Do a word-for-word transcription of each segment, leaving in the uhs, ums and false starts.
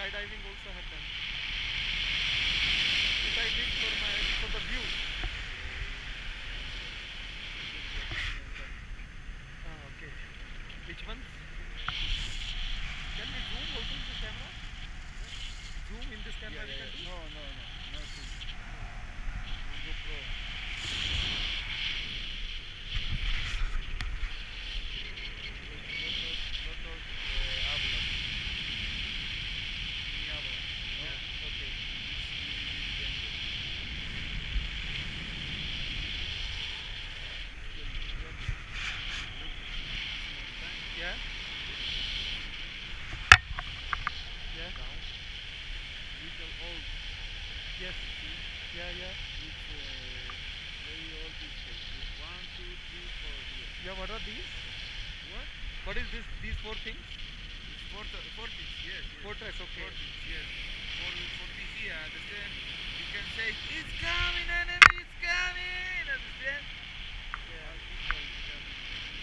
skydiving also have done. This I did for my for the view. Ah, okay. Which ones? Can we zoom also in this camera? Zoom in this camera Yeah, we yeah, can do? yeah. No, no, no, nothing. GoPro. Lotos, lotos, eh, habla. Mi habla. No? Yeah. Okay. Yeah. Yeah. Down. Little old. Yes. See? Yeah. Yeah. It's uh, very old this case. One, two, three, four here. Yeah. What are these? What? What is this? These four things? It's forty, forties, yes, yes. Fortress. Okay. Forties, yes. For, forty here, understand? You can say, it's coming, enemy, it's coming, understand? Yeah. Our people is coming.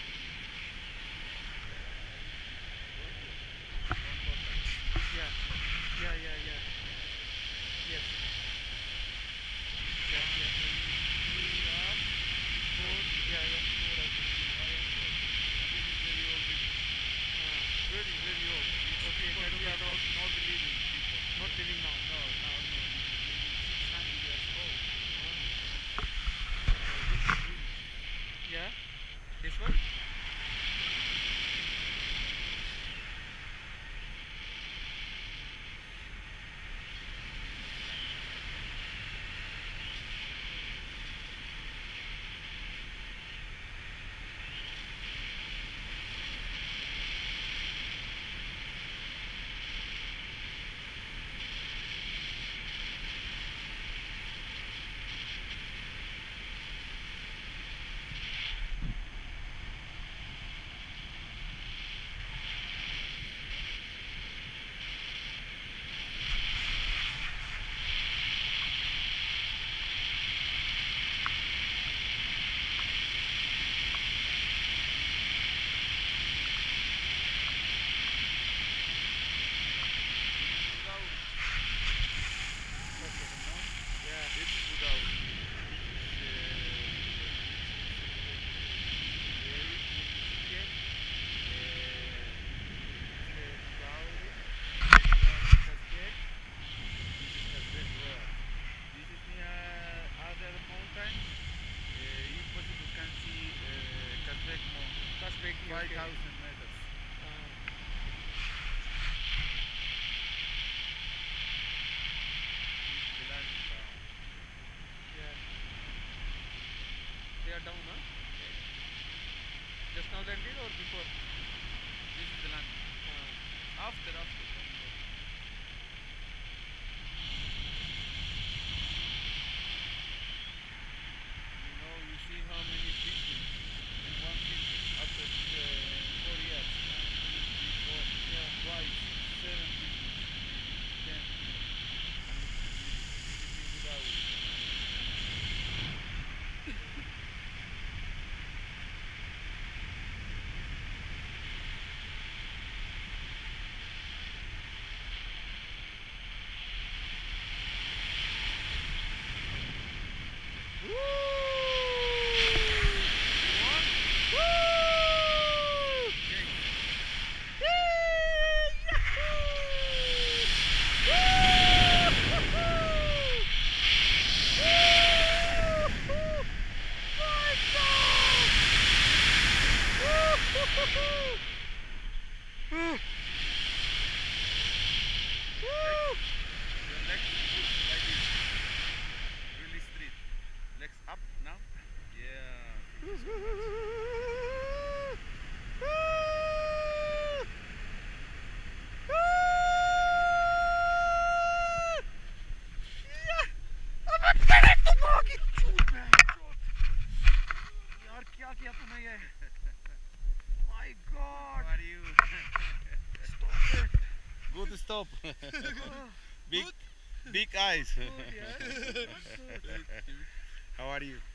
One contact. Yeah. Yeah. Yeah. Yeah. Yes. Yeah. Yeah. Three up, Four. Yeah. Yeah. Four. I think. I am four. And this is very old video. Ah. Very, very old. It's Okay, people can we not, adopt? not living people. Not living now. No, now no. Maybe six hundred years old. Ah. So this is really. Yeah. This one. Budauri. Okay. No? Yeah. This is Budauri. This is This is near other mountain. Uh, if possible, can see uh, Kazbek mountain. Kazbek. five Okay. thousand meters. Ah. This is the landing town. Yeah. They are down, huh? Just now landed or before? This is the landing. Ah. After, after. You know, you see how many people in one city after uh, four years. One, two, three, four, Yeah. five, six, seven people. Ten. And this is New Budauri. Your legs push like this. Really straight. Legs up now. Yeah. This is good. यार क्या किया तूने ये? My God! How are you? Stop it! Good stop. big, Good? big eyes. Good, yeah. Good. How are you?